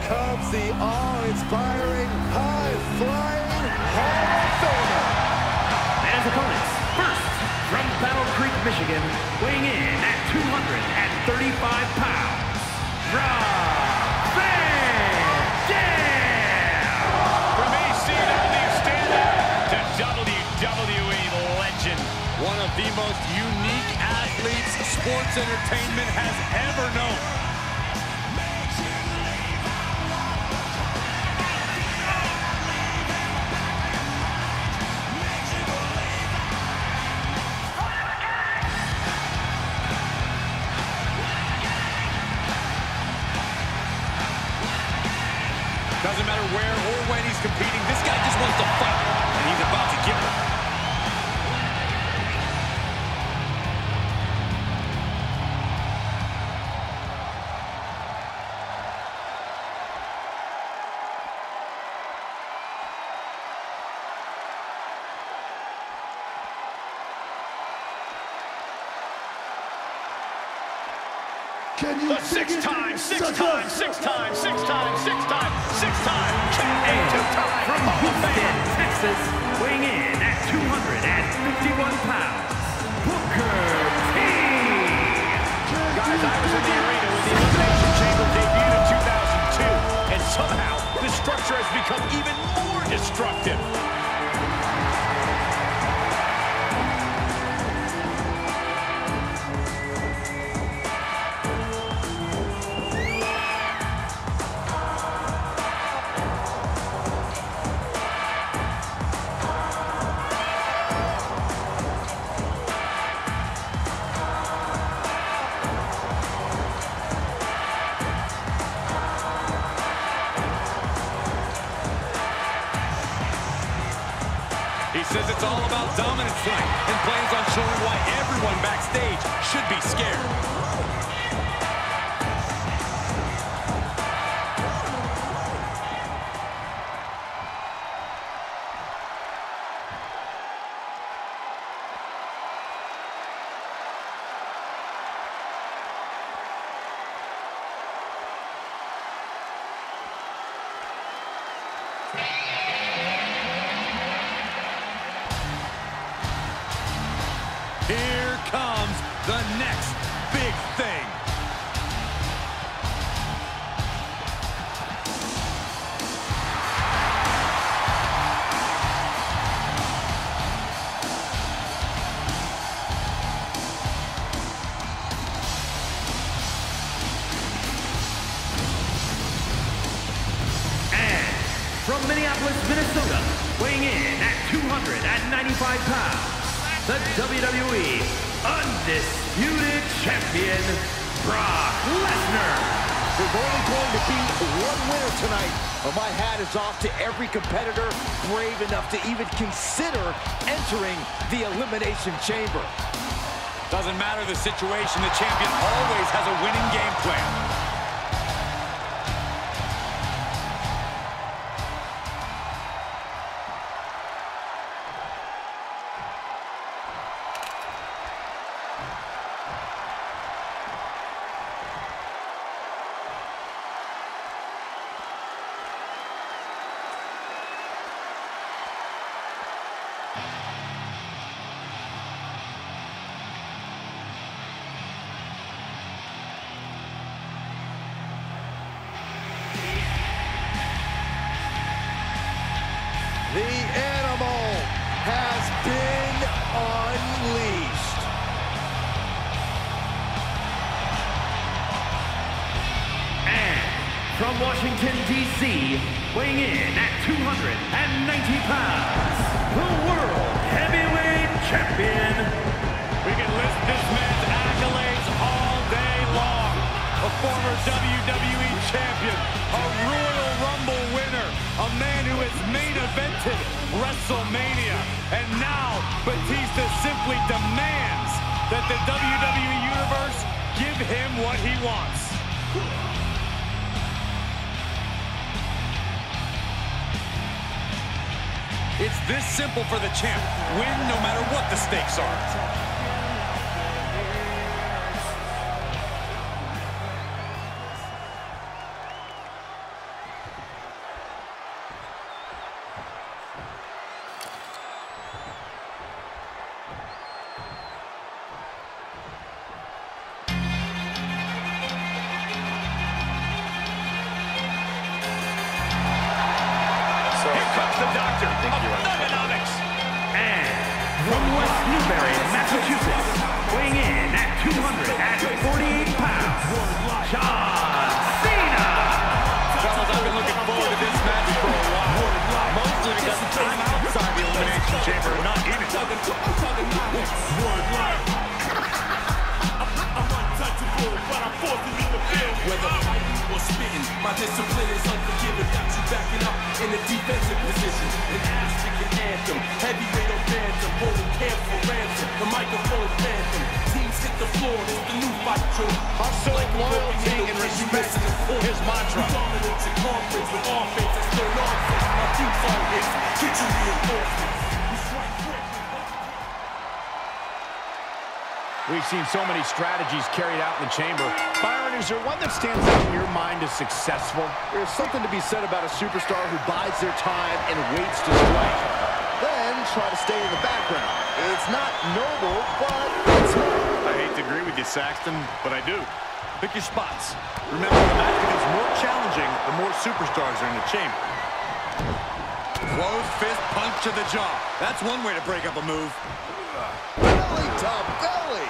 comes the awe-inspiring, high-flying Hall of Famer. And his opponents, first, from Battle Creek, Michigan, weighing in at 235 pounds, Rob Van Dam! From ECW standard to WWE legend, one of the most unique athletes sports entertainment has ever known. Doesn't matter where or when he's competing, this guy just wants to fight, and he's about to give it. Can you Six times champion, And two-time from Hall of Houston, Fame. Texas, weighing in at 251 pounds, Booker T. Guys, I was in the arena when the Elimination Chamber debuted in 2002, and somehow the structure has become even more destructive. He says it's all about dominance tonight and plans on showing why everyone backstage should be scared. Here comes the next big thing. And from Minneapolis, Minnesota, weighing in at 295 pounds, the WWE Undisputed Champion, Brock Lesnar. There's only going to be one winner tonight, but my hat is off to every competitor brave enough to even consider entering the Elimination Chamber. Doesn't matter the situation, the champion always has a winning game plan. The animal has been unleashed. And from Washington, D.C., weighing in at 290 pounds, the World Heavyweight Champion. We can list this man's accolades all day long. A former WWE champion, a Royal Rumble winner, a man who has main evented WrestleMania. And now, Batista simply demands that the WWE Universe give him what he wants. It's this simple for the champ. Win no matter what the stakes are. comes the doctor of thugonomics. And from West Newbury, Massachusetts, weighing in at 248 pounds, John Cena. Fellas, I've been looking forward to this match for a while. Mostly because I'm outside the Elimination Chamber, not in it. I'm untouchable, but I'm forcing you to feel. Whether fighting or spitting, my discipline is unforgiving. Got you backing up in a defensive position. An ass-kicking anthem, heavyweight or phantom, holding camp for ransom. The microphone phantom, teams hit the floor. It's the new fight joke. Hustle, loyalty, and respect, his mantra. Dominate your conference with offense. That's no nonsense. My theme song is get your reinforcements. We've seen so many strategies carried out in the chamber. Byron, is there one that stands out in your mind as successful? There's something to be said about a superstar who bides their time and waits to strike. Then try to stay in the background. It's not noble, but it's smart. I hate to agree with you, Saxton, but I do. Pick your spots. Remember, the match becomes more challenging the more superstars are in the chamber. Closed fist punch to the jaw. That's one way to break up a move. Belly to belly.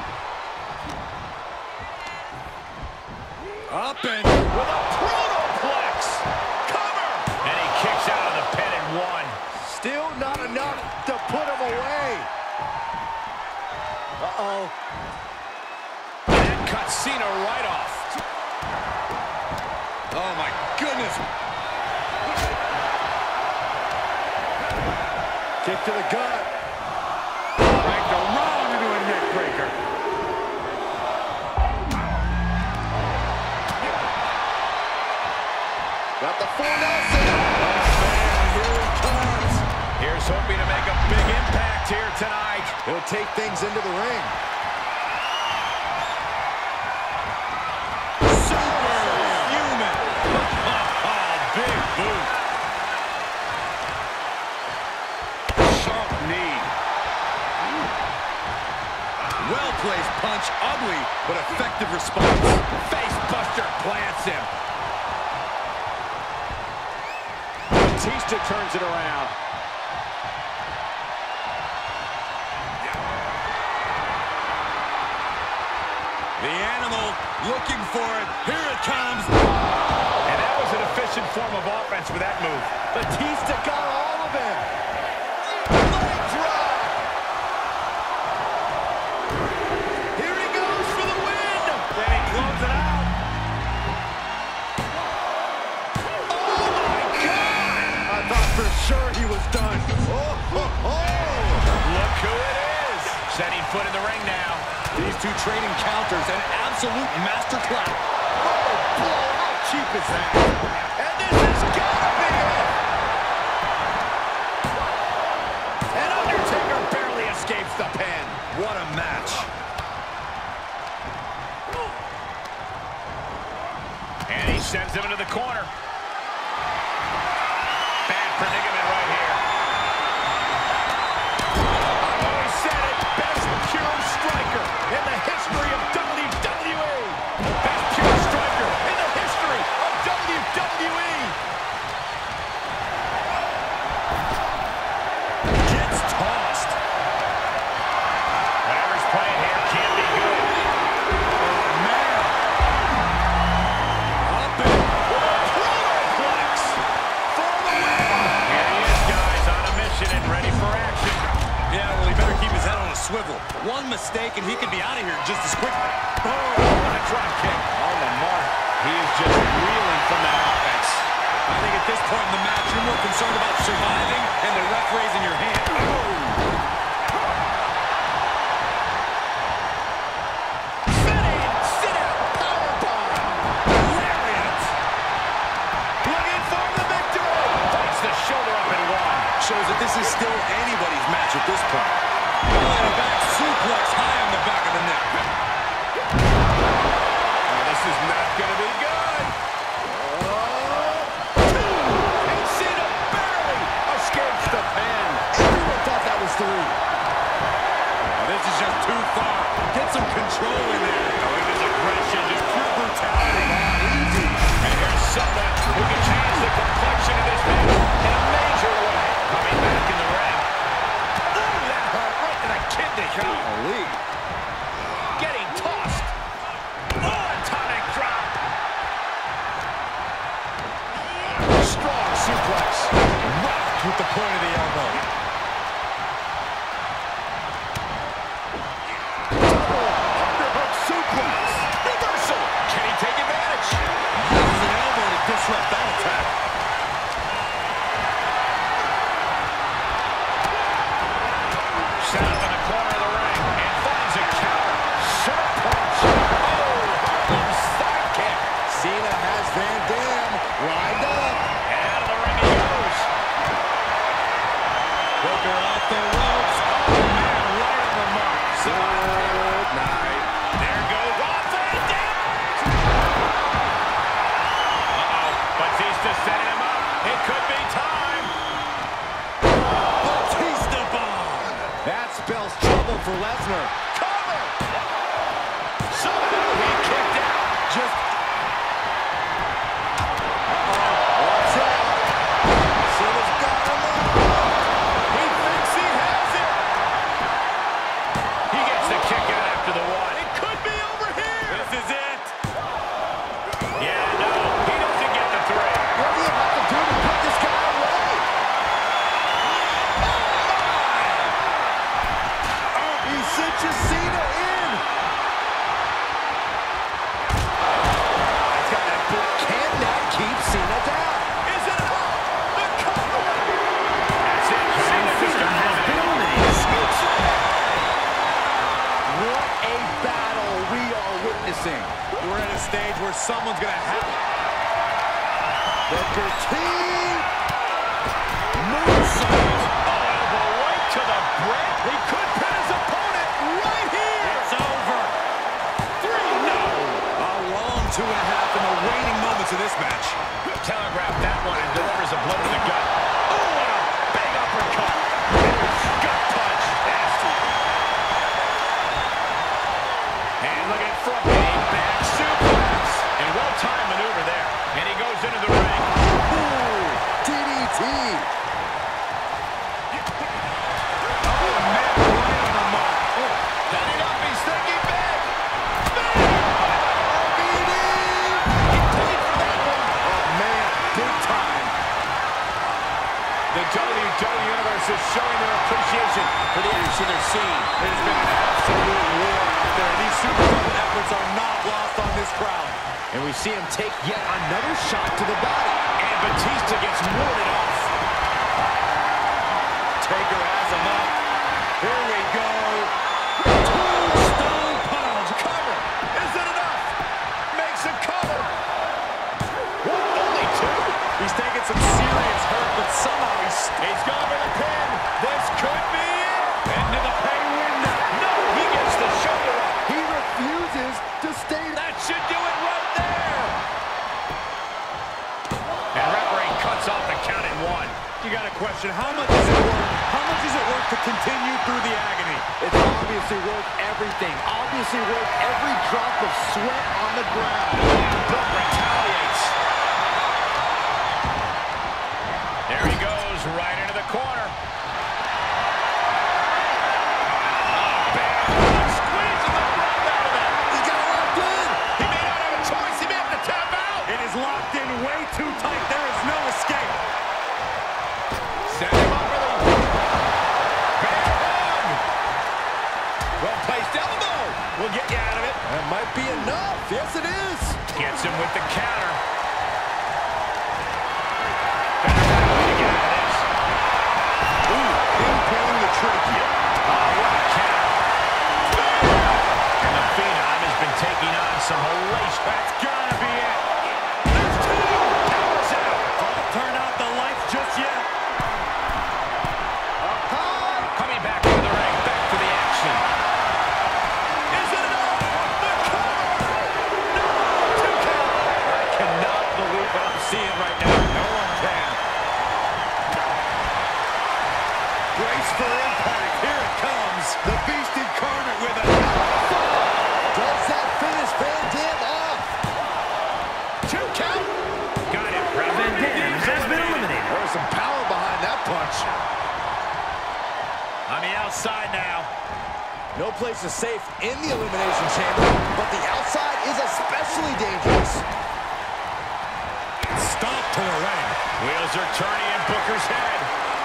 Up and with a protoplex. Cover. And he kicks out of the pin and one. Still not enough to put him away. Uh-oh. That cuts Cena right off. Oh, my goodness. Kick to the gut. Dragged around into a neck breaker. Got the full Nelson. Here he comes. Here's hoping to make a big impact here tonight. He'll take things into the ring. Superhuman. Big boot. Sharp knee. Well-placed punch. Ugly, but effective response. Face buster plants him. Batista turns it around. The animal looking for it. Here it comes. And that was an efficient form of offense with that move. Batista got all of him. Leg drop. Here he goes for the win. Then he closes it out. Oh, my God. I thought for sure he was done. Oh, oh, oh. Look who it is. Setting foot in the ring now. These two trading counters, an absolute masterclass. Oh, blow. How cheap is that? And this has got to be it. And Undertaker barely escapes the pin. What a match. And he sends him into the corner. Bad predicament right here. I've always said it, best pure striker in the history of WWE. Best pure striker in the history of WWE. Gets tossed. Whatever's playing here can't be good. Oh, man. Up and Protoplex for the win. Here he is, guys, on a mission and ready for action. yeah, well, he better keep his head on a swivel. One mistake and he could be out of here just as quickly. Oh, what a drop kick. On the mark. He is just reeling from that offense. I think at this point in the match, you're more concerned about surviving and the ref raising your hand. Sit-out powerbomb. Lariat. Looking for the victory. Takes the shoulder up and one. Shows that this is still anybody's match at this point. And a back suplex high on the back of the neck. This is not going to be good. And Cena barely escapes the pin. Everyone thought that was three. This is just too far. Get some control in there. Oh, it is aggression, just pure brutality. Easy. And here's someone who can change the complexion of this match in a major suplex. Rocked with the point of the elbow. Double underhook suplex. Reversal. Can he take advantage? Uses an elbow to disrupt that attack. Set up in the corner of the ring and finds a counter. Sharp punch. Oh, Harlem's sidekick. Cena has Van Dam lined up. And out of the ring he goes. Booker off the ropes. Oh, man, right on the mark. Good night. There goes Rob Van Dam. Uh-oh. Batista setting him up. It could be time. Batista bomb. That spells trouble for Lesnar. Cover. Somehow he kicked out. Just what's up? Cena's got him up. He thinks he has it. He gets the kick out after the one. It could be over here. This is it. Yeah, no, he doesn't get the three. What do you have to do to put this guy away? Oh, he cinches Cena in. He's got that boot. Can that keep Cena down? Is it enough? The cover. That's it. Cena just has been eliminated. Smokes it. What a battle we are witnessing. We're at a stage where someone's going to have Booker T. Moonsault. Oh, elbow right to the brain. He could pin his opponent right here. It's over. 3, no. A long 2.5 in the waning moments of this match. Telegraphed that one and delivers a blow to the gut. Oh, and a big uppercut. Gut punch. Nasty. And look at front knee, back suplex. And well-timed maneuver there. And he goes into the ring. Ooh, DDT. Oh, man, right on the mark. Oh, setting up, he's thinking big. RVD. He paid for that one. Oh, man, big time. The WWE Universe is showing their appreciation for the action they're seeing. It has been an absolute war out there. These superhuman efforts are not lost on this crowd. And we see him take yet another shot to the body. And Batista gets warded off. Taker has him up. Here we go. Tombstone punch. Cover. Is it enough? Makes a cover. What? Only 2? He's taking some serious hurt, but somehow he's gone for the pin. This could be it. Into the pay window. No, he gets the shoulder up. He refuses to stay. That should do it right there. And referee cuts off the count at 1. You got a question. How much is it worth? How much is it worth to continue through the agony? It's obviously worth everything. Obviously worth every drop of sweat on the ground. But retaliates. There he goes, right into the corner. Squeezing the breath out of that. He's got it locked in. He may not have a choice. He may have to tap out. It is locked in way too tight. There is no escape. Set him up for the big hug. Well-placed elbow. We'll get you out of it. That might be enough. Yes, it is. Gets him with the counter. Pinpointing the trachea. Oh, what a count. And the Phenom has been taking on some hellacious. That's gotta be it. There's 2. Power's out. Don't turn out the lights just yet. Coming back to the ring. Back to the action. Is it enough? The cover. No. 2 count. I cannot believe what I'm seeing right now. No one can. Brace for impact. Here it comes. The Beast Incarnate with a does that finish Van Dam off? 2 count. Got it. Van Dam has been eliminated. There was some power behind that punch. On the outside now. No place is safe in the Elimination Chamber, but the outside is especially dangerous. Stop to the leg. Wheels are turning in Booker's head.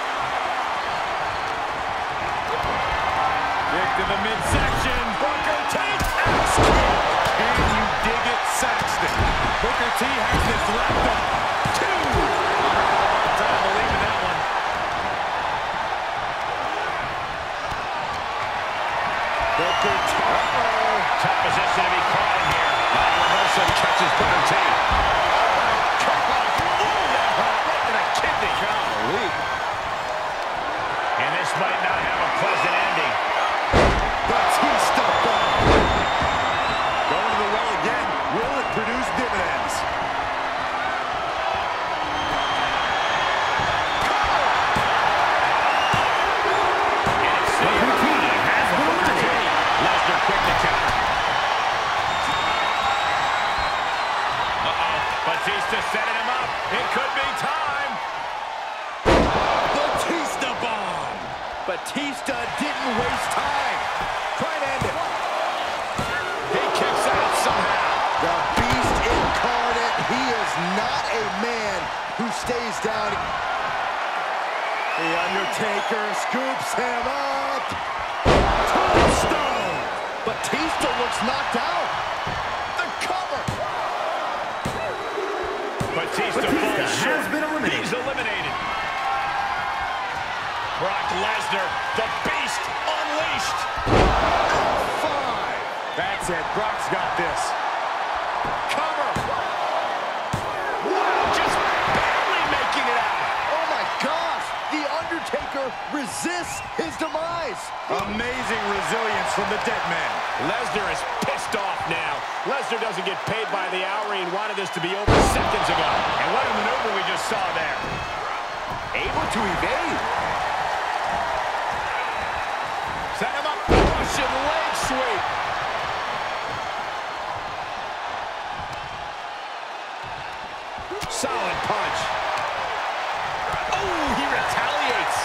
Kick to the midsection. Booker T. Can you dig it, Saxton? Booker T has this wrapped up. 2. Hard time believing that one. Booker T. Tough position to be caught in here. Reversal catches Booker T. Right to the kidney. Golly. And this might not have a pleasant ending. Batista bomb. Going to the well again. Will it produce dividends? Lesnar quick to counter. Batista setting him up. It could be time. Batista bomb. Batista didn't waste time. Try to end it. He kicks out somehow. The Beast incarnate. He is not a man who stays down. The Undertaker scoops him up. Tombstone. Batista looks knocked out. The cover. Batista has been eliminated. He's eliminated. Brock Lesnar, the Beast unleashed. 5. That's it. Brock's got this. Cover. Wow, just barely making it out. Oh my gosh. The Undertaker resists his demise. Amazing resilience from the dead man. Lesnar is pissed off now. Lesnar doesn't get paid by the hour. He wanted this to be over seconds ago. And what a maneuver we just saw there. Able to evade. Set him up. Russian leg sweep. Solid punch. Oh, he retaliates.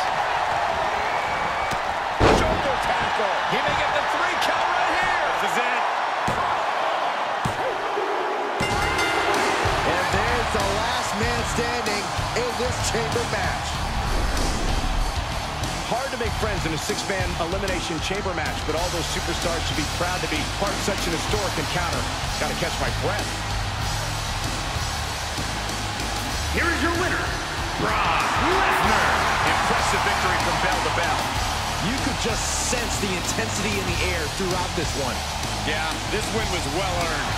Shoulder tackle. He may get the 3 count right here. This is it. And there's the last man standing in this chamber match. Hard to make friends in a 6-man elimination chamber match, but all those superstars should be proud to be part of such an historic encounter. Got to catch my breath. Here is your winner, Brock Lesnar. Impressive victory from bell to bell. You could just sense the intensity in the air throughout this one. Yeah, this win was well earned.